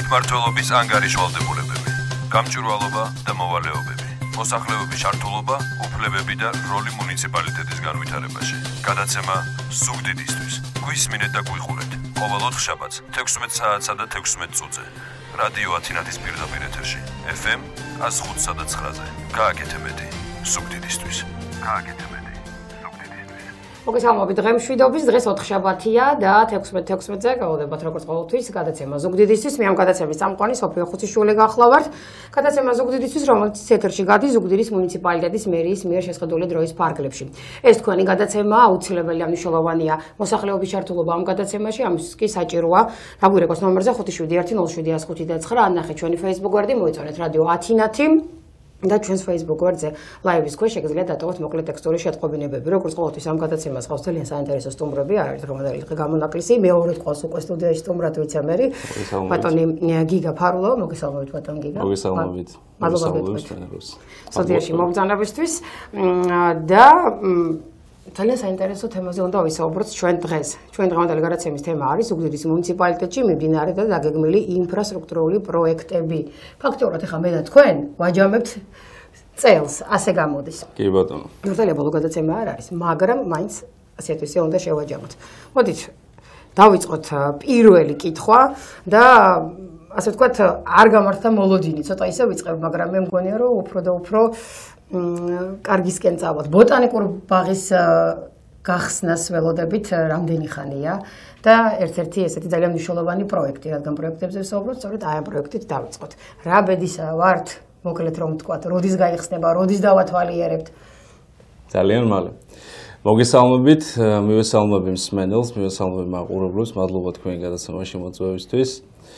თვითმმართველობის ანგარიშვალდებულებები, გამჭვირვალობა და მოვალეობები, მოსახლეობის ჩართულობა, უფლებები და როლი მუნიციპალიტეტის განვითარებაში. გადაცემა ზუგდიდისთვის. გვისმინეთ და გვიხურეთ. ყოველ ოთხშაბათს 16 საათსა და 16 წუთზე. რადიო ათინათის პირდაპირ ეთერში. FM 105-სა და 9-ზე. გააკეთე მეტი. ზუგდიდისთვის. გააკეთე მეტი. მოგესალმებით დღემშვიდობის, დღეს ოთხშაბათია და 16-16-ზე გავუდებათ როგორც ყოველთვის გადაცემა ზუგდიდისთვის. მე ამ გადაცემის წამყვანი სოფიო ხუციშვილი გახლავართ. გადაცემა ზუგდიდისთვის, რომელიც ეთერში გადის ზუგდიდის მუნიციპალიტეტის მერიის მიერ შესყიდული დროის ფარგლებში. ეს თქვენი გადაცემა აუცილებელია, მნიშვნელოვანია მოსახლეობის ჩართულობა ამ გადაცემაში, ამისთვის კი საჭიროა დაგვირეკოს ნომერზე 571070509 ანახეთ ჩვენი Facebook გვერდი, მოიწონეთ რადიო ათინათი. და ჩვენს Facebook გვერდზე ლაივის ქვეშ შეგიძლიათ დატოვოთ მოკლე ტექსტური შეტყობინებები. როგორც ყოველთვის ამ გადაცემას ყავს ძალიან საინტერესო სტუმრები, არის დღევანდელი დღე გამონაკლისი. მეორედ ყავს უკვე სტუდიაში სტუმრად ვიცემერი ბატონი გიგა ფარულო, მოგესალმებით ბატონ გიგა. მოგესალმებით. მადლობა სტუდიაში მომბრძანებისთვის და ძალიან საინტერესო თემაზე უნდა ვისაუბროთ ჩვენ დღეს. ჩვენ დღევანდელი გადაცემის თემა არის ზუგდიდის მუნიციპალიტეტში მიმდინარე და დაგეგმილი ინფრასტრუქტურული პროექტები. ფაქტობრივად ახლა მე და თქვენ ვაჯამებთ წელს, ასე გამოდის. კი ბატონო. ნორდალია ბოლო გადაცემა არ არის, მაგრამ მაინც ასეთ ისე უნდა შევაჯამოთ. მოდით დავიწყოთ პირველი კითხვა და ასე ვთქვათ, არ გამართა მოლოდინი, ცოტა ისე ვიწყებ, მაგრამ მე მგონია რომ უფრო და უფრო კარგისკენ წავალთ. ბოტანიკური ბაღის გახსნას ველოდებით რამდენი ხანია და ერთ-ერთი ესეთი ძალიან მნიშვნელოვანი პროექტი, რადგან პროექტებზე ვსაუბრობთ, სწორედ აი ამ პროექტით დავიწყოთ. რა ბედისა ვართ, მოკლედ რომ ვთქვათ, როდის გაიხსნება, როდის დავათვალიერებთ? ძალიან მალე. მოგესალმებით, მივესალმები მსმენელს, მივესალმები მაყურებლებს, მადლობა თქვენი გადაცემაში მოწვევისთვის.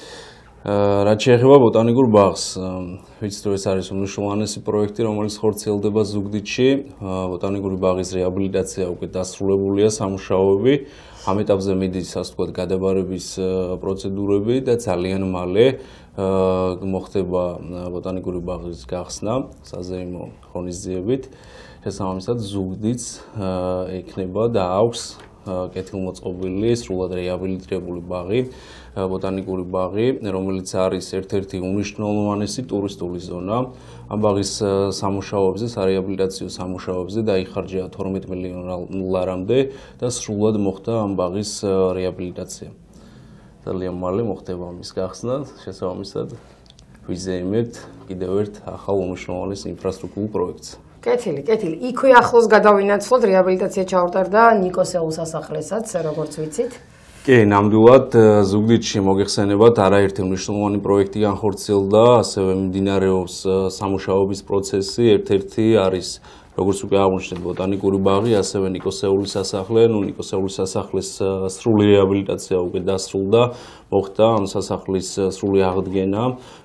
რაც შეეხება ბოტანიკურ ბაღს, ვიცით რომ ეს არის უმნიშვნელოვანესი პროექტი, რომელიც ხორციელდება ზუგდიდში. ბოტანიკური ბაღის რეაბილიტაცია უკვე დასრულებულია, სამუშაოები. ამ ეტაპზე მიდის, ასე ვთქვათ, გადაბარების პროცედურები და ძალიან მალე მოხდება ბოტანიკური ბაღის გახსნა საზეიმო ღონისძიებით. შესაბამისად, ზუგდიდს ექნება და აქვს კეთილმოწყობილი, სრულად რეაბილიტირებული ბაღი, ბოტანიკური ბაღი, რომელიც არის ერთ-ერთი უმნიშვნელოვანესი ტურისტული ზონა. ამ ბაღის სამუშაოებზე,არეაბილიტაციო სამუშაოებზე დაიხარჯა 12 მილიონ ლარამდე და სრულად მოხდა ამ ბაღის რეაბილიტაცია. ძალიან მალე მოხდება ამის გახსნა, შესაბამისად ვიზეიმებთ კიდევ ერთ ახალ უმნიშვნელოვანეს ინფრასტრუქტურულ პროექტს. კეთილი. იქვე ახლოს გადავინაცვლოთ, რეაბილიტაცია ჩაუტარდა ნიკოსეულ სასახლესაც, როგორც ვიცით. კი, ნამდვილად ზუგდიდში მოგეხსენებათ, არაერთი მნიშვნელოვანი პროექტი განხორციელდა, ასევე მიმდინარეობს სამუშაოების პროცესი, ერთ-ერთი არის როგორც უკვე აღვნიშნეთ ბოტანიკური ბაღი, ასევე ნიკოსეულის სასახლე, ნიკოსეულის სასახლის სრული რეაბილიტაცია უკვე დასრულდა, მოხდა ამ სასახლის სრული აღდგენა,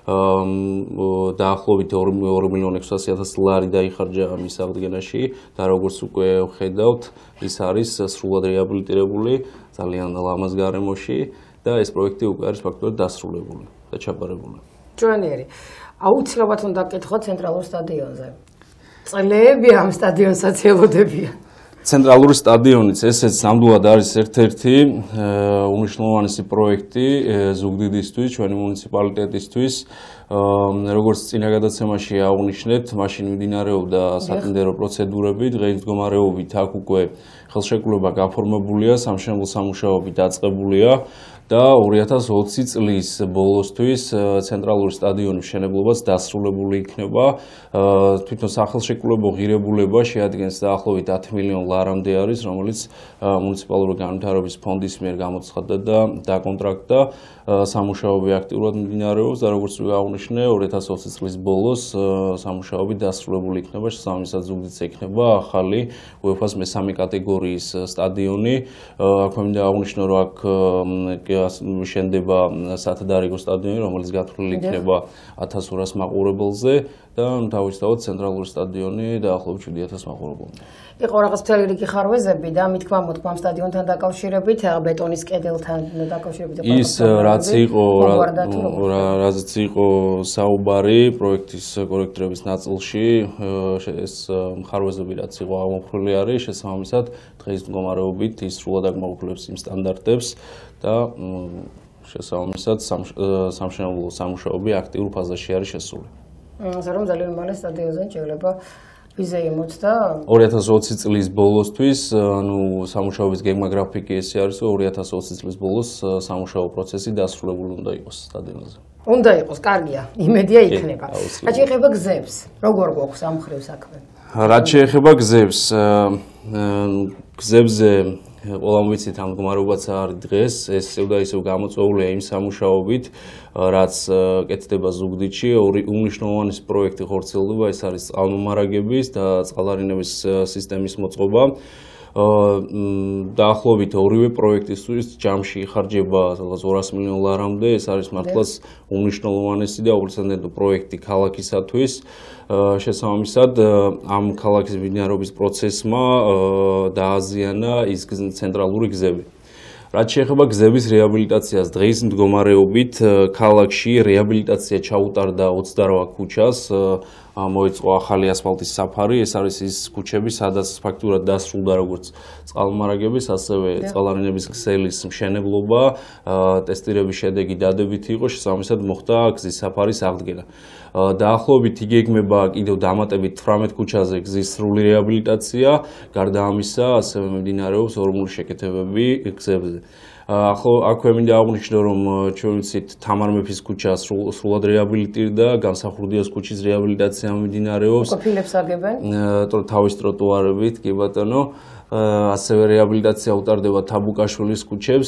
დაახლოებით 2.600.000 ლარი დაიხარჯა ამის აღდგენაში და როგორც უკვე ვხედავთ, ის არის სრულად რეაბილიტირებული ძალიან ლამაზ გარემოში და ეს პროექტი უკვე არის ფაქტობრივად დასრულებული და ჩაბარებული. ჯვანიერი. აუცილებლად უნდა გკითხოთ ცენტრალურ სტადიონზე. წლები ამ სტადიონსაც ელოდებიან. ცენტრალური სტადიონიც ესეც ნამდვილად არის ერთ-ერთი უმნიშვნელოვანესი პროექტი ზუგდიდისთვის, ჩვენი მუნიციპალიტეტისთვის. როგორც წინა გადაცემაში აღვნიშნეთ, მაშინ მიმდინარეობდა სატენდერო პროცედურები, დღეის მდგომარეობით აქ უკვე ხელშეკრულება გაფორმებულია, სამშენებლო სამუშაოები დაწყებულია და 2020 წლის ბოლოსთვის ცენტრალური სტადიონის მშენებლობაც დასრულებული იქნება. თვითონ სახელშეკრულებო ღირებულება შეადგენს დაახლოებით 10 მილიონ ლარამდე არის, რომელიც მუნიციპალური განვითარების ფონდის მიერ გამოცხადდა და დაკონტრაქტდა. სამუშაოები აქტიურად მიმდინარეობს და როგორც აღვნიშნე, 2020 წლის ბოლოს სამუშაოები დასრულებული იქნება, შესაბამისად ზუგდიდს ექნება ახალი UEFA-ს მესამე კატეგორიის სტადიონი. აქვე მინდა აღვნიშნო, რომ აქ შენდება სათადარიგო სტადიონი, რომელიც გათვლილი იქნება 1200 მაყურებელზე და თავისთავად ცენტრალური სტადიონი დაახლოებით 7000 მაყურებელზე. იყო რაღაც მთელი რიგი ხარვეზები და მითქმა მოთქმა ამ სტადიონთან დაკავშირებით, ბეტონის კედელთან დაკავშირებით. ის რაც იყო საუბარი პროექტის კორექტირების ნაწილში, ეს ხარვეზები რაც იყო ამოფრული არის, შესაბამისად დღის მდგომარეობით ის სრულად აკმაყოფილებს იმ სტანდარტებს და შესაბამისად სამშენებლო სამუშაოები აქტიურ ფაზაში არის შესული. ასე რომ ძალიან მალე სტადიოზე შეიძლება ვიზა იმოწდა 2020 წლის ბოლოსთვის, ანუ სამუშაოების გეგმა გრაფიკი ესე არის, რომ 2020 წლის ბოლოს სამუშაო პროცესი დასრულებული უნდა იყოს სტადიონზე. უნდა იყოს, კარგია, იმედია იქნება. რაც შეეხება გზებს, როგორ გვაქვს ამ მხრივ საქმე? რაც შეეხება გზებს, გზებზე ყველამ ვიცით ამ მდგომარეობაც არის დღეს, ეს და ისევ გამოწვეულია იმ სამუშაობით, რაც კეთდება ზუგდიდში, ორი უმნიშვნელოვანი პროექტი ხორციელდება, ეს არის წყალმომარაგების და წყალარინების სისტემის მოწყობა. დაახლოებით ორივე პროექტისთვის ჯამში იხარჯება 200 მილიონ ლარამდე, ეს არის მართლაც უმნიშვნელოვანესი და უპრეცედენტო პროექტი ქალაქისათვის. შესაბამისად, ამ ქალაქის მიმდინარეობის პროცესმა დააზიანა ის ცენტრალური გზები. რაც შეეხება გზების რეაბილიტაციას, დღის მდგომარეობით ქალაქში რეაბილიტაცია ჩაუტარდა 28 ქუჩას, მოეწყო ახალი ასფალტის საფარი, ეს არის ის ქუჩები, სადაც ფაქტურად დასრულდა როგორც წყალმომარაგების, ასევე წყალარინების ქსელის მშენებლობა, ტესტირების შედეგი დადებითი იყო, შესაბამისად მოხდა გზის საფარის აღდგენა. დაახლოებით იგეგმება კიდევ დამატებით 18 ქუჩაზე გზის სრული რეაბილიტაცია, გარდა ამისა, ასევე მიმდინარეობს ორმული შეკეთებები გზებზე. აქვე მინდა აღვნიშნო, რომ ჩვენ ვიცით თამარ მეფის ქუჩა სრულად რეაბილიტირდა, გამსახურდიას ქუჩის რეაბილიტაცია მიმდინარეობს. ყოფილებს აგებენ? თავის ტროტუარებით, კი ბატონო. ასევე რეაბილიტაცია უტარდება თაბუკაშვილის ქუჩებს.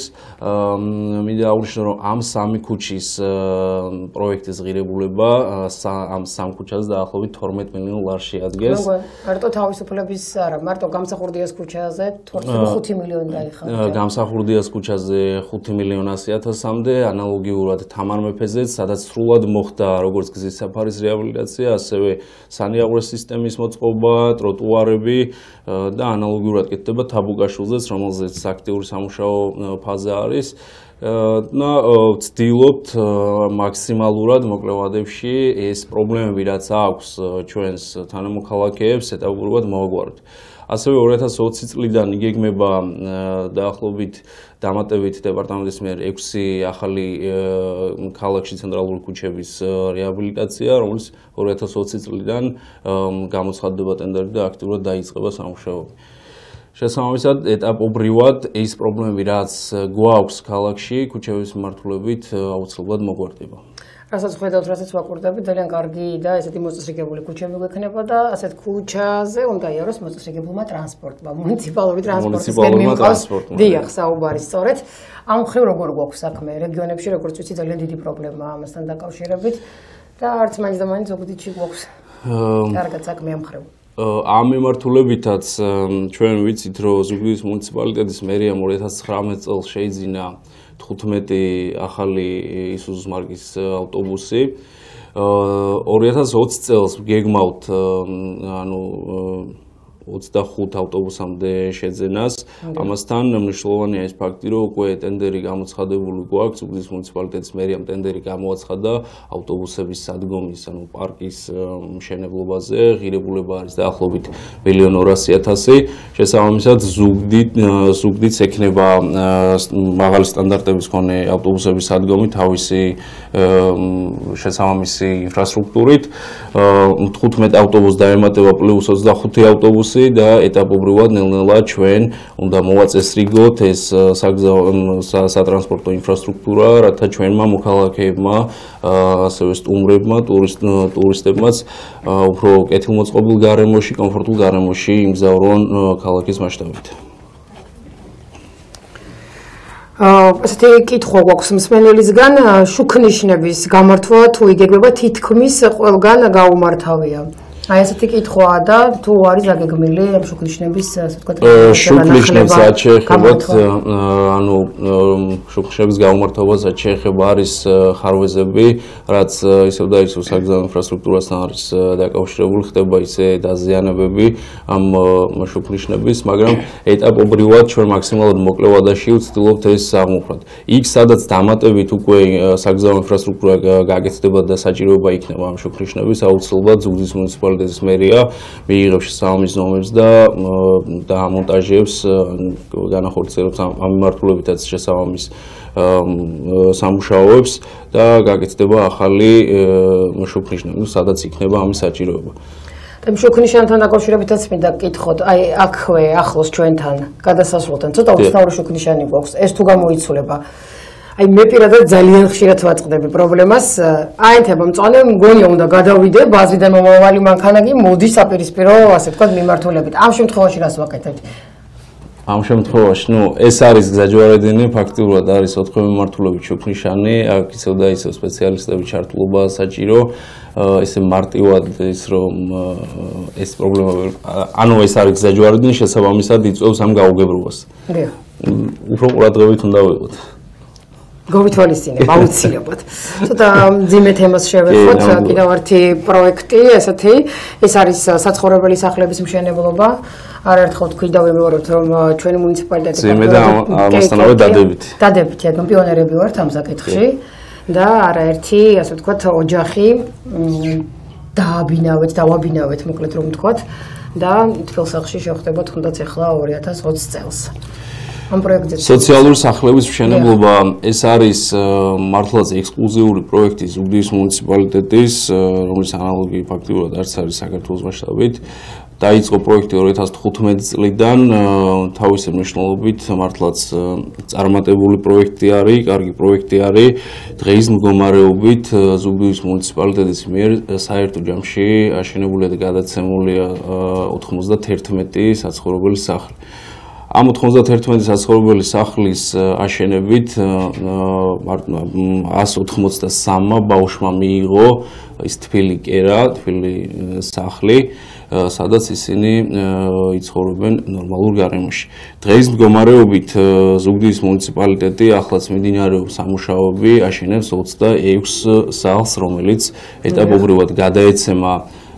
მინდა აღვნიშნო, რომ ამ სამი ქუჩის პროექტის ღირებულება ამ სამ ქუჩაზე დაახლოებით 12 მილიონ ლარს შეადგენს. მარტო თავისუფლების არა, მარტო გამსახურდიას ქუჩაზე 5 მილიონი დაიხარჯა. გამსახურდიას ქუჩაზე 5 მილიონ 100.000-მდე, ანალოგიურად თამარ მეფეზეც, სადაც სრულად მოხდა როგორც გზის საფარის რეაბილიტაცია, ასევე სანიაღვრეს სისტემის მოწყობა, ტროტუარები და ანალოგიურად კეთდება თაბუკაშვილზეც, რომელზეც აქტიური სამუშაო ფაზა არის. და ვცდილობთ მაქსიმალურად მოკლევადებში ეს პრობლემები, რაც აქვს ჩვენს თანამოქალაქეებს, ეტაპობრივად მოვაგვაროთ. ასევე 2020 წლიდან იგეგმება დაახლოებით დამატებით დეპარტამენტის მიერ 6 ახალი ქალაქში ცენტრალური ქუჩების რეაბილიტაცია, რომელიც 2020 წლიდან გამოცხადდება ტენდერი და აქტიურად დაიწყება სამუშაოები. შესაბამისად, ეტაპობრივად ის პრობლემები, რაც გვაქვს ქალაქში, ქუჩების მიმართულებით აუცილებლად მოგვარდება. რასაც ხედავთ, რასაც ვაკვირდებით, ძალიან კარგი და ესეთი მოწესრიგებული ქუჩები გვექნება და ასეთ ქუჩაზე უნდა იაროს მოწესრიგებულმა ტრანსპორტმა, მუნიციპალური ტრანსპორტი. დიახ, საუბარი სწორედ. ამ მხრივ როგორ გვაქვს საქმე რეგიონებში, როგორც ვიცი, ძალიან დიდი პრობლემაა ამასთან დაკავშირებით და არც მაინც და მაინც ზუგდიდში გვაქვს კარგად საქმე ამ მხრივ. ამ მიმართულებითაც ჩვენ ვიცით, რომ ზუგდიდის მუნიციპალიტეტის მერიამ 2019 წელს შეიძინა 15 ახალი ისუზუს მარკის ავტობუსი. 2020 წელს გეგმავთ, ანუ 25 ავტობუსამდე შეძენას. ამასთან მნიშვნელოვანია ის ფაქტი, რომ უკვე ტენდერი გამოცხადებული გვაქვს, ზუგდიდის მუნიციპალიტეტის მერიამ ტენდერი გამოაცხადა ავტობუსების სადგომის, ანუ პარკის მშენებლობაზე, ღირებულება არის დაახლოებით 1.2 მილიონი. შესაბამისად, ზუგდიდს ექნება მაღალი სტანდარტების მქონე ავტობუსების სადგომი თავისი შესაბამისი ინფრასტრუქტურით. 15 ავტობუსს დაემატება პლუს 25 ავტობუსი და ეტაპობრივად ნელ-ნელა ჩვენ უნდა მოვაწესრიგოთ ეს სატრანსპორტო ინფრასტრუქტურა, რათა ჩვენმა მოქალაქეებმა, ასევე სტუმრებმა, ტურისტებმაც უფრო კეთილმოწყობილ გარემოში, კომფორტულ გარემოში იმგზავრონ ქალაქის მასშტაბით. ესეთი კითხვა გვაქვს მსმენელისგან, შუქნიშნების გამართვა თუ იგეგმება თითქმის ყველგან გაუმართავია. აი ესეთი კითხვაა და თუ არის დაგეგმილი ამ შუქნიშნების ასე ვთქვათ შუქნიშნებს რაც შეეხებათ ანუ შუქნიშნების გაუმართვასაც შეეხება არის ხარვეზები, რაც ისევ და ისევ საგზავნო ინფრასტრუქტურასთან არის დაკავშირებული, ხდება ისე დაზიანებები ამ შუქნიშნების, მაგრამ ეტაპობრივად ჩვენ მაქსიმალურად მოკლევადაში ვცდილობთ ეს აღმოფხვრათ. იქ სადაც დამატებით უკვე საგზავნო ინფრასტრუქტურა გაკეთდება და საჭიროება იქნება ამ შუქნიშნების, აუცილებლად ზუგდიდის მუნიციპალიტეტი მუნიციპალიტეტის მერია მიიღებს შესაბამის ნომერს და დაამონტაჟებს განახორციელებს ამ მიმართულებითაც შესაბამის სამუშაოებს და გაკეთდება ახალი შუქნიშანი, სადაც იქნება ამის საჭიროება. შუქნიშანთან დაკავშირებითაც მინდა გკითხოთ, აი აქვე ახლოს ჩვენთან გადასასვლელთან ცოტა უცნაური შუქნიშანი გვაქვს, ეს თუ გამოიცვლება. აი მე პირადად ძალიან ხშირად ვაწყდები პრობლემას. აინთება მწონე, მგონია უნდა გადავიდე ბაზიდან მომავალი მანქანა კი მოდის საპირისპირო, ასე ვთქვათ, მიმართულებით. ამ შემთხვევაში რას ვაკეთებთ? ამ შემთხვევაში, ეს არის გზაჯვარედინი, ფაქტიურად არის 4 მიმართულებით შუქნიშანი, აქ ისევ და ისევ სპეციალისტების ჩართულობა საჭირო, ესე მარტივად ის რომ ეს პრობლემა ეს არის გზაჯვარედინი, შესაბამისად იწვევს ამ გაუგებრობას. უფრო ყურადღებით უნდა ვიყოთ. გავითვალისწინებ აუცილებლად. ცოტა მძიმე თემას შევეხოთ, კიდევ ერთი პროექტი, ესეთი, ეს არის საცხოვრებელი სახლების მშენებლობა. არაერთხელ თქვი და ვიმეორებთ, რომ ჩვენი მუნიციპალიტეტი ძიმე და ამასთანავე დადებითი. დადებითი, ანუ პიონერები ვართ ამ საკითხში და არაერთი, ასე ვთქვათ, ოჯახი დავაბინავეთ, მოკლედ რომ ვთქვათ და თბილ სახლში შევხვდება თუნდაც ახლა 2020 წელს. ამ პროექტზე სოციალური სახლების მშენებლობა ეს არის მართლაც ექსკლუზიური პროექტი ზუგდიდის მუნიციპალიტეტის, რომლის ანალოგი ფაქტიურად არც არის საქართველოს მასშტაბით. დაიწყო პროექტი 2015 წლიდან, თავისი მნიშვნელობით მართლაც წარმატებული პროექტი არის, კარგი პროექტი არის. დღეის მდგომარეობით ზუგდიდის მუნიციპალიტეტის მიერ საერთო ჯამში აშენებულია და გადაცემულია 91 საცხოვრებელი სახლი. ამ 91 საცხოვრებელი სახლის აშენებით 183 ბავშვმა მიიღო ის თბილი კერა, თბილი სახლი, სადაც ისინი იცხოვრობენ ნორმალურ გარემოში. დღეის მდგომარეობით ზუგდიდის მუნიციპალიტეტი ახლაც მიმდინარეობს სამუშაოები, აშენებს 26 სახლს, რომელიც ეტაპობრივად გადაეცემა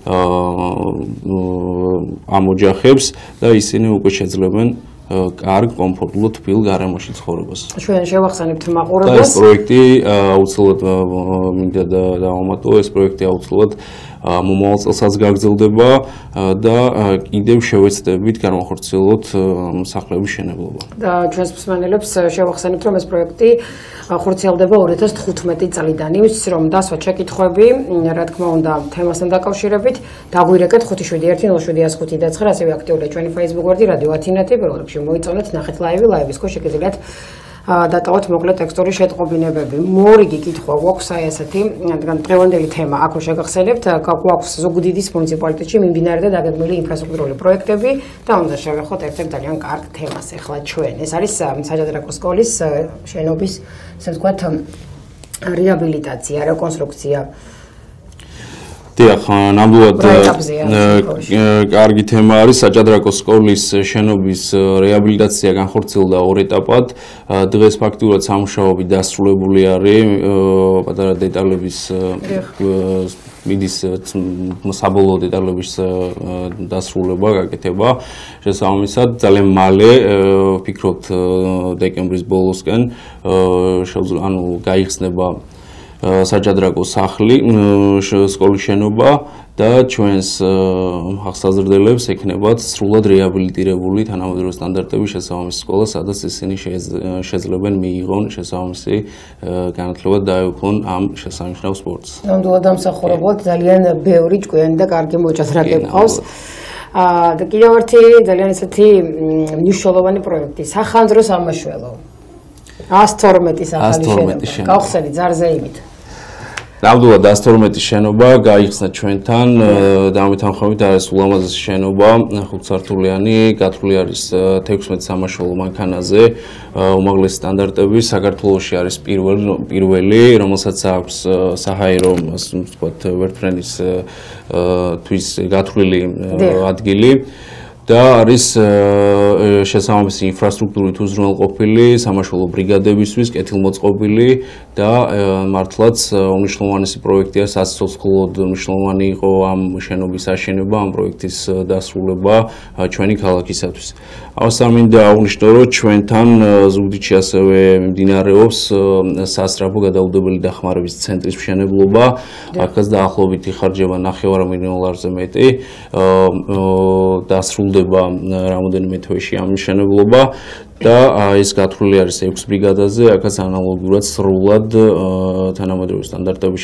ამ ოჯახებს და ისინი უკვე შეძლებენ კარგ, კომფორტულ, თბილ გარემოში ცხოვრებას. ჩვენ შევახსენებთ მაყურებელს. და ეს პროექტი აუცილებლად მინდა დავამატო, ეს პროექტი აუცილებლად მომავალ წელსაც გაგრძელდება და კიდევ შევეცდებით განვახორციელოთ სახლების შენებლობა. და ჩვენს მსმენელებს შევახსენებთ, რომ ეს პროექტი ხორციელდება 2015 წლიდან. ის რომ დასვათ შეკითხვები, რა თქმა უნდა, თემასთან დაკავშირებით, დაგვირეკეთ 5710705 ასევე აქტიურია ჩვენი Facebook გვერდი რადიო ათინათი, პირველ რიგში მოიწონეთ, ნახეთ ლაივის ქვეშ შეგიძლიათ დატოვოთ მოკლე ტექსტური შეტყობინებები. მორიგი კითხვა გვაქვს აი ესეთი, რადგან დღევანდელი თემა აქვე შეგახსენებთ, გვაქვს ზუგდიდის მუნიციპალიტეტში მიმდინარე და დაგეგმილი ინფრასტრუქტურული პროექტები და უნდა შევეხოთ ერთ-ერთ ძალიან კარგ თემას ახლა ჩვენ. ეს არის საჯადრაკო სკოლის შენობის, ასე ვთქვათ, რეაბილიტაცია, რეკონსტრუქცია. დიახ, ნამდვილად კარგი თემა არის საჯადრაკო სკოლის შენობის რეაბილიტაცია განხორციელდა 2 ეტაპად. დღეს ფაქტიურად სამუშაოები დასრულებული არის, პატარა დეტალების მიდის საბოლოო დეტალების დასრულება, გაკეთება. შესაბამისად, ძალიან მალე ვფიქრობთ დეკემბრის ბოლოსკენ გაიხსნება საჯადრაკო სახლი, სკოლის შენობა და ჩვენს ახსაზრდელებს ექნებათ სრულად რეაბილიტირებული თანამედროვე სტანდარტების შესაბამისი სკოლა, სადაც ისინი შეძლებენ მიიღონ შესაბამისი განათლება და დაეუფლონ ამ შესანიშნავ სპორტს. ნამდვილად დამსახურებულად ძალიან ბევრი ჭკვიანი და კარგი მოჭადრაკე გყავს. და კიდევ ერთი ძალიან ესეთი მნიშვნელოვანი პროექტი, სახანძრო სამაშველო. 112 სახალი შენობა. გავხსენით ზარზეიმით. ნამდვილად 112 შენობა გაიხსნა ჩვენთან, დამეთანხმებით არის ულამაზესი შენობა, 5-სართულიანი, გათვლილი არის 16 სამაშველო მანქანაზე, უმაღლესი სტანდარტები, საქართველოში არის პირველი, რომელსაც აქვს საჰაერო, ასე ვთქვათ, ვერტფრენის თვის გათვლილი ადგილი. და არის შესაბამისი ინფრასტრუქტურით უზრუნველყოფილი სამაშველო ბრიგადებისთვის, კეთილმოწყობილი და მართლაც უმნიშვნელოვანესი პროექტია საცოცხლოდ მნიშვნელოვანი იყო ამ შენობის აშენება, ამ პროექტის დასრულება ჩვენი ქალაქისათვის. ამასთან მინდა აღვნიშნო, რომ ჩვენთან ზუგდიდში ასევე მიმდინარეობს სასწრაფო გადაუდებელი დახმარების ცენტრის მშენებლობა. აქაც დაახლოებით იხარჯება 9 მილიონ ლარზე მეტი. დასრულდება რამოდენიმე თვეში ამ მშენებლობა და ეს გათვლილი არის 6 ბრიგადაზე, აქაც ანალოგიურად სრულად თანამედროვე სტანდარტების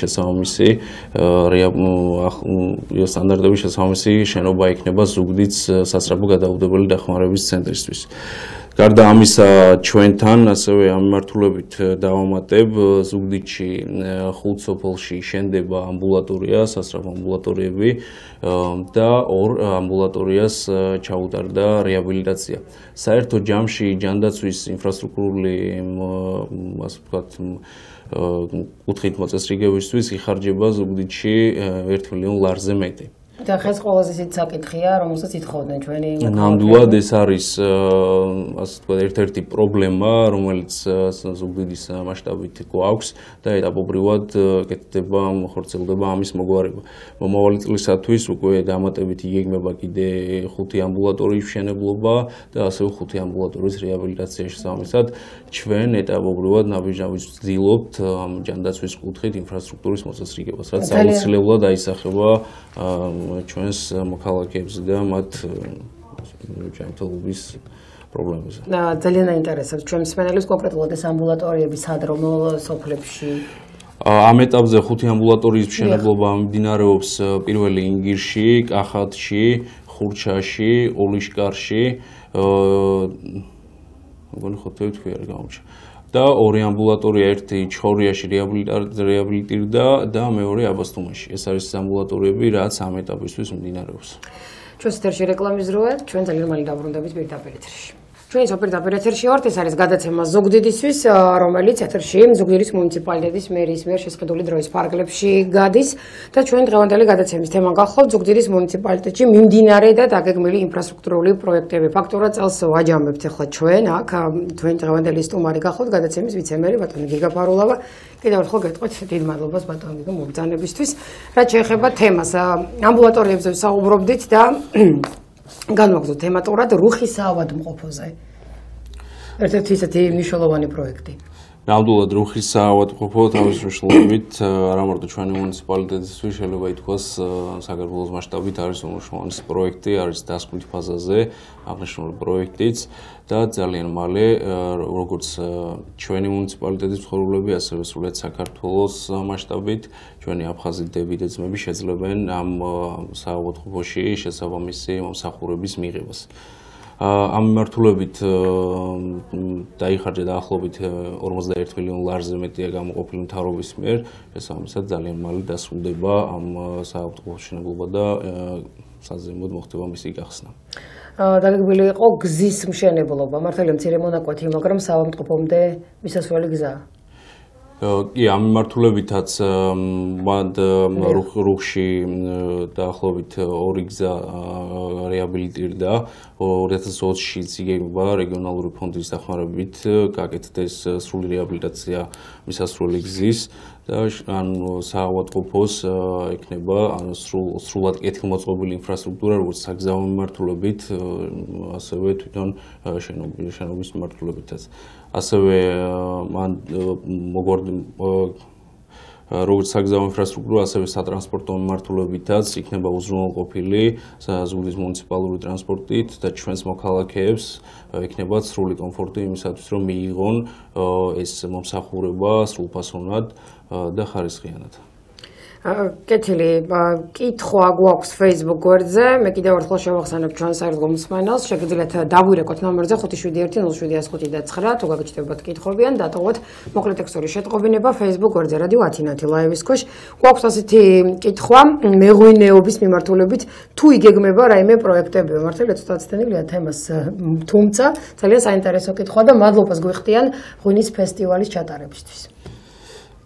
შესაბამისი შენობა იქნება ზუგდიds სასწრაფო გადაუდებელი დახმარების ცენტრისთვის. გარდა ამისა, ჩვენთან ასევე ამ მიმართულებით დავამატებ ზუგდიდში 5 სოფელში შენდება ამბულატორია, სასწრაფო ამბულატორიები და 2 ამბულატორიას ჩაუტარდა რეაბილიტაცია. საერთო ჯამში ჯანდაცვის ინფრასტრუქტურული, ასე ვთქვათ, კუთხით მოწესრიგებისთვის იხარჯება ზუგდიდში 1 მილიონ ლარზე მეტი. და ხეს ყველაზე ისეთ საკითხია, რომელსაც ითხოვდნენ ჩვენი ნამდვილად ეს არის ასე ვთქვათ ერთ-ერთი პრობლემა, რომელიც ზუგდიდის მასშტაბით გვაქვს და ეტაპობრივად კეთდება, ხორციელდება ამის მოგვარება. მომავალი წლისათვის უკვე დამატებით იგეგმება კიდე 5 ამბულატორიის მშენებლობა და ასევე 5 ამბულატორიის რეაბილიტაცია შესაბამისად. ჩვენ ეტაპობრივად ნაბიჯ-ნაბიჯ ვცდილობთ ამ ჯანდაცვის კუთხით ინფრასტრუქტურის მოწესრიგებას, რაც აუცილებლად აისახება ჩვენს მოქალაქეებს და მათ ჯანმრთელობის პრობლემებზე. ძალიან აინტერესებს ჩვენ მსმენელებს კონკრეტულად ეს ამბულატორიები სად რომელ სოფლებში? ამ ეტაპზე 5 ამბულატორიის მშენებლობა მიმდინარეობს პირველი ინგირში, კახათში, ხურჩაში, ოლიშკარში, მგონი ხოთები თქვი არ გამორჩა. და 2 ამბულატორია, ერთი ჩხორიაში რეაბილიტირდა და მეორე აბასთუმანში. ეს არის ამბულატორიები, რაც ამ ეტაპისთვის მიმდინარეობს. ჩვენს ეთერში რეკლამის დროა, ჩვენ ძალიან მალე დაბრუნდებით პირდაპირ ეთერში. ჩვენი პირდაპირ ეთერში ვართ, ეს არის გადაცემა ზუგდიდისთვის, რომელიც ეთერში ზუგდიდის მუნიციპალიტეტის მერის მიერ შესყიდული დროის ფარგლებში გადის და ჩვენ დღევანდელი გადაცემის თემა გახლავთ ზუგდიდის მუნიციპალიტეტში მიმდინარე და დაგეგმილი ინფრასტრუქტურული პროექტები. ფაქტურად წელს ვაჯამებთ ახლა ჩვენ აქ თქვენ დღევანდელი სტუმარი გახლავთ გადაცემის ვიცე-მერი ბატონი გიგა ფარულავა. კიდევ ერთხელ გეტყვით დიდ მადლობას ბატონი გიგა მოგბრძანებისთვის. რაც შეეხება თემას, ამბულატორიებზე ვსაუბრობდით და განვაგრძოთ თემატურად რუხის საავადმყოფოზე. ერთ-ერთი ისეთი მნიშვნელოვანი პროექტი. ნამდვილად რუხის საავადმყოფო თავის მნიშვნელობით არა მარტო ჩვენი მუნიციპალიტეტისთვის შეიძლება ითქვას საქართველოს მასშტაბით არის უმნიშვნელოვანესი პროექტი, არის დასკვნით ფაზაზე აღნიშნული პროექტიც და ძალიან მალე როგორც ჩვენი მუნიციპალიტეტის მცხოვრებლები, ასევე სრულიად საქართველოს მასშტაბით ჩვენი აფხაზიდები და ძმები შეძლებენ ამ საავადმყოფოში შესაბამისი მომსახურების მიღებას. ამ მიმართულებით დაიხარჯა დაახლოებით 51 მილიონ ლარზე მეტია გამოყოფილი მთავრობის მიერ, შესაბამისად ძალიან მალე დასრულდება ამ საავადმყოფოს მშენებლობა და საზეიმოდ მოხდება მისი გახსნა. დაგეგმილი იყო გზის მშენებლობა, მართალია მცირე მონაკვეთი, მაგრამ საავადმყოფომდე მისასვლელი გზაა. კი, ამ მიმართულებითაც მანდ რუხში დაახლოებით 2 გზა რეაბილიტირდა 2020-ში იგეგმება რეგიონალური ფონდის დახმარებით გაკეთდეს სრული რეაბილიტაცია მისასვლელი გზის და ან საავადმყოფოს იქნება სრულად კეთილმოწყობილი ინფრასტრუქტურა როგორც საგზაო მიმართულებით, ასევე თვითონ შენობის მიმართულებითაც. ასევე მან როგორც საგზაო ინფრასტრუქტურა, ასევე სატრანსპორტო მიმართულებითაც იქნება უზრუნველყოფილი ზუგდიდის მუნიციპალური ტრანსპორტით და ჩვენს მოქალაქეებს იქნება სრული კომფორტი იმისათვის, რომ მიიღონ ეს მომსახურება სრულფასოვნად და ხარისხიანად. კეთილი, კითხვა გვაქვს Facebook გვერდზე, მე კიდევ ერთხელ შევახსენებ ჩვენს საერთო მსმენელს, შეგიძლიათ დავირეკოთ ნომერზე 571-0709 თუ გაგიჩნდებათ კითხვები ან დატოვოთ მოკლე ტექსტური შეტყობინება Facebook გვერდზე რადიო ათინათი ლაივის ქვეშ. გვაქვს ასეთი კითხვა მეღვინეობის მიმართულებით, თუ იგეგმება რაიმე პროექტები, მართალია ცოტა ცდენილია თემას, თუმცა ძალიან საინტერესო კითხვა და მადლობას გვიხდიან ღვინის ფესტივალის ჩატარებისთვის.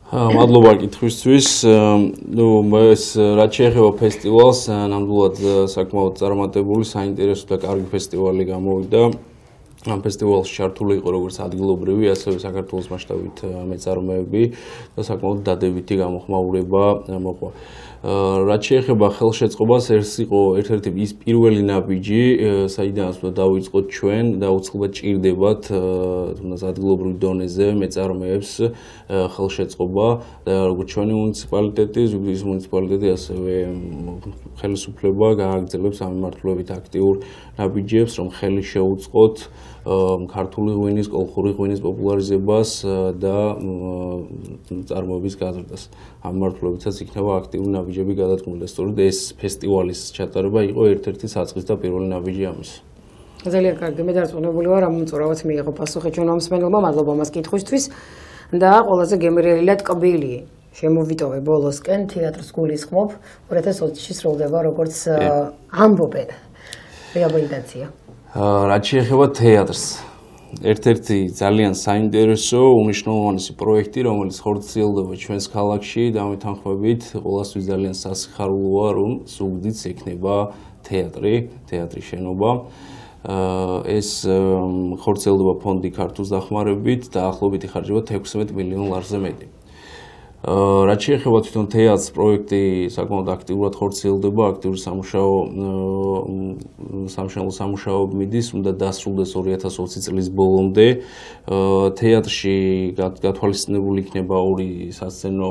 მადლობა კითხვისთვის. ეს რაც შეეხება ფესტივალს, ნამდვილად საკმაოდ წარმატებული, საინტერესო და კარგი ფესტივალი გამოვიდა. ამ ფესტივალში ჩართული იყო როგორც ადგილობრივი, ასევე საქართველოს მასშტაბით მეწარმეები და საკმაოდ დადებითი გამოხმაურება მოყვა. რაც შეეხება ხელშეწყობას, ეს იყო ერთ-ერთი ის პირველი ნაბიჯი, საიდანაც უნდა დავიწყოთ ჩვენ და უცხოურად ჭირდებათ თუნდაც ადგილობრივ დონეზე მეწარმეებს ხელშეწყობა და როგორც ჩვენი მუნიციპალიტეტი, ზუგდიდის მუნიციპალიტეტი, ასევე ხელისუფლება გააგრძელებს ამ მიმართულებით აქტიურ ნაბიჯებს, რომ ხელი შეუწყოთ ქართული ღვინის, კოლხური ღვინის პოპულარიზებას და წარმოების გაზრდას. ამ მიმართულებითაც იქნება აქტიური ნაბიჯები გადადგმული და სწორედ ეს ფესტივალის ჩატარება იყო ერთ-ერთი საწყის და პირველი ნაბიჯი ამის. ძალიან კარგი, მე დარწმუნებული ვარ, ამ უწურავად მიიღო პასუხი ჩვენო მსმენელმა, მადლობა მას კითხვისთვის და ყველაზე გემრიელი და ტკბილი შემოვიტოვე ბოლოსკენ თეატრს გულისხმობ 2020-ში სრულდება როგორც ამბობენ რეაბილიტაცია. რაც შეეხება თეატრს, ერთ-ერთი ძალიან საინტერესო, უმნიშვნელოვანესი პროექტი, რომელიც ხორციელდება ჩვენს ქალაქში და ამეთანხმებით ყველასთვის ძალიან სასიხარულოა, რომ ზუგდიდს ექნება თეატრის შენობა. ეს ხორციელდება ფონდი ქართულს დახმარებით და ახლობით იხარჯება 16 მილიონ ლარზე მეტი. რაც შეეხება თვითონ თეატრს, პროექტი საკმაოდ აქტიურად ხორციელდება, აქტიური სამუშაო მიდის, უნდა დასრულდეს 2020 წლის ბოლომდე. თეატრში გათვალისწინებული იქნება ორი სასცენო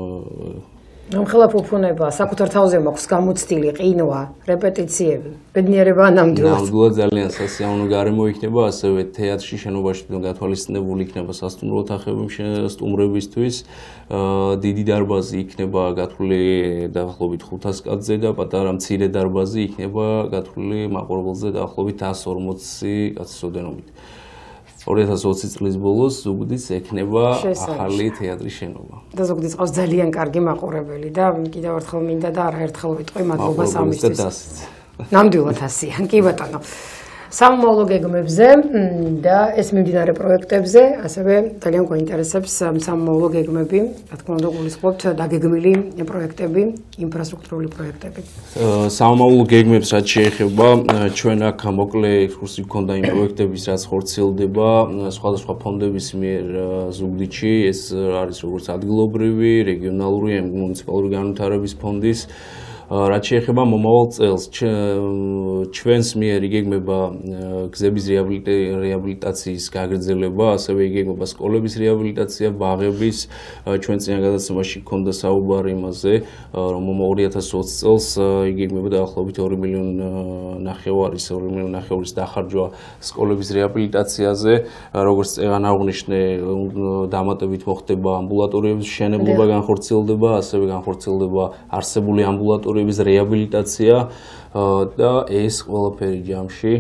ამხელა ფუფუნება, საკუთარ თავზე მაქვს გამოცდილი ყინვა, რეპეტიციები, ბედნიერება ნამდვილად. ნამდვილად ძალიან სასიამოვნო გარემო იქნება, ასევე თეატრში შენობაში გათვალისწინებული იქნება სასტუმრო ოთახები სტუმრებისთვის. დიდი დარბაზი იქნება გათვლილი დაახლოებით 500 კაცზე და პატარა მცირე დარბაზი იქნება გათვლილი მაყურებელზე დაახლოებით 140 კაცის ოდენობით. 2020 წლის ბოლოს ზუგდიდს ექნება ახალი თეატრის შენობა. და ზუგდიდს ყავს ძალიან კარგი მაყურებელი და კიდევ ერთხელ მინდა და არაერთხელ ვიტყვი მადლობა სამისთვის. ნამდვილად ასია. კი ბატონო. სამომავლო გეგმებზე და ეს მიმდინარე პროექტებზე, ასევე ძალიან გვაინტერესებს სამომავლო გეგმები, რა თქმა უნდა, გულისხმობთ დაგეგმილი პროექტები, ინფრასტრუქტურული პროექტები. სამომავლო გეგმებს რაც შეეხება, ჩვენ აქ მოკლე ექსკურსი გქონდა იმ პროექტების, რაც ხორციელდება სხვადასხვა ფონდების მიერ ზუგდიდში, ეს არის როგორც ადგილობრივი, რეგიონალური, მუნიციპალური განვითარების ფონდის რაც შეეხება მომავალ წელს, ჩვენს მიერ იგეგმება გზების რეაბილიტაციის გაგრძელება, ასევე იგეგმება სკოლების რეაბილიტაცია, ბაღების. ჩვენ წინა გადაცემაში გქონდა საუბარი იმაზე, რომ 2020 წელს იგეგმება დაახლოებით 2 მილიონ ნახევარის დახარჯვა სკოლების რეაბილიტაციაზე. როგორც წეგან აღნიშნე, დამატებით მოხდება ამბულატორიების მშენებლობა, განხორციელდება, ასევე განხორციელდება არსებული ამბულატორიების რეაბილიტაცია და ეს ყველაფერი ჯამში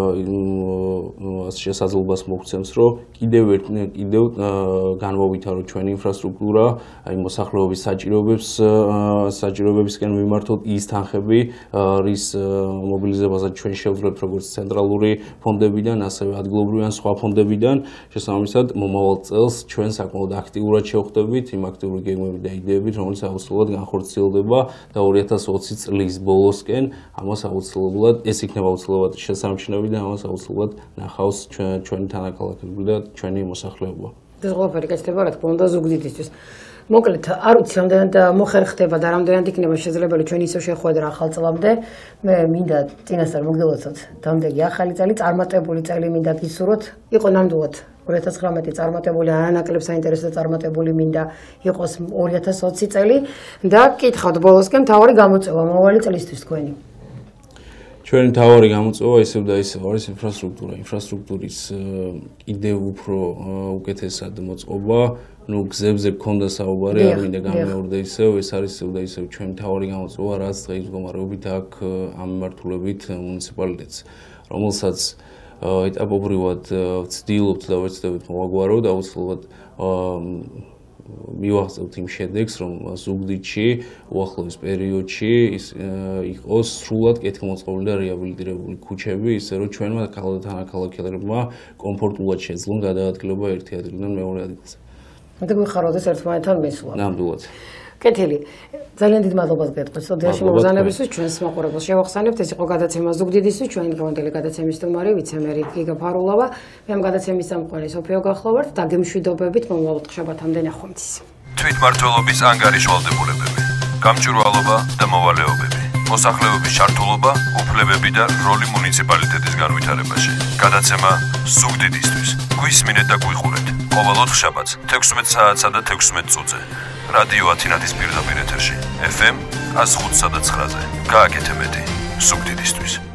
შესაძლებლობას მოგცემს, რომ კიდევ განვავითაროთ ჩვენი ინფრასტრუქტურა, აი მოსახლეობის საჭიროებებისკენ მიმართოთ ის თანხები, რის მობილიზებასაც ჩვენ შევძლებთ როგორც ცენტრალური ფონდებიდან, ასევე ადგილობრივი ან სხვა ფონდებიდან. შესაბამისად, მომავალ წელს ჩვენ საკმაოდ აქტიურად შევხვდებით იმ აქტიური გეგმებით და იდეებით, რომელიც აუცილებლად განხორციელდება და 2020 წლის ბოლოსკენ ამას აუცილებლად ეს იქნება აუცილებლად შესამჩნევი და ამას აუცილებლად ნახავს ჩვენი თანაქალაქები და ჩვენი მოსახლეობა. ეს ყველაფერი გეცდება, რა თქმა უნდა, ზუგდიდისთვის. მოკლედ, არ ვიცი, რამდენად მოხერხდება და რამდენად იქნება შესაძლებელი ჩვენ ისევ შეხვედრა ახალ წლამდე. მე მინდა წინასწარ მოგილოცოთ დამდეგი ახალი წელი, წარმატებული წელი მინდა გისურვოთ. იყო ნამდვილად 2019 წარმატებული, არანაკლებ საინტერესო და წარმატებული მინდა იყოს 2020 წელი და გკითხავთ ბოლოსკენ მთავარი გამოწვევა მომავალი წლისთვის თქვენი. ჩვენი მთავარი გამოწვევა ისევ და ისევ არის ინფრასტრუქტურა. ინფრასტრუქტურის კიდევ უფრო უკეთესად მოწყობა, გზებზე გქონდა საუბარი, არ მინდა გამეორდე ისევ, ეს არის ისევ და ისევ ჩვენი მთავარი გამოწვევა, რაც დღის მდგომარეობით აქ ამ მიმართულებით მუნიციპალიტეტს, რომელსაც ეტაპობრივად ვცდილობთ და ვეცდებით მოვაგვაროთ, აუცილებლად მივაღწევთ იმ შედეგს, რომ ზუგდიდში უახლოეს პერიოდში იყოს სრულად კეთილმოწყობილი და რეაბილიტირებული ქუჩები, ისე რომ ჩვენმა თანაქალაქელებმა კომფორტულად შეძლონ გადაადგილება ერთი ადგილიდან მეორე ადგილზე. მე გვიხაროდეს ერთმანეთთან მისვლა. ნამდვილად. კეთილი. ძალიან დიდ მადლობას გეტყვით სტუდიაში მომზადებისთვის, ჩვენს მაყურებელს შევახსენებთ, ეს იყო გადაცემა ზუგდიდისთვის, ჩვენი დღევანდელი გადაცემის სტუმარი ვიცე-მერი გიგა ფარულავა, მე ამ გადაცემის წამყვანი სოფიო გახლავართ, დაგემშვიდობებით მომავალ შაბათამდე ნახვამდის. თვითმმართველობის ანგარიშვალდებულებები, გამჭვირვალობა და მოვალეობები, მოსახლეობის ჩართულობა, უფლებები და როლი მუნიციპალიტეტის განვითარებაში. გადაცემა ზუგდიდისთვის. გვისმინეთ და გვიყურეთ. ყოველ 4 შაბათს 16 საათსა და 16 წუთზე. რადიო ათინათის პირდაპირ ეთერში FM 105-9-ზე. გააკეთე მეტი ზუგდიდისთვის.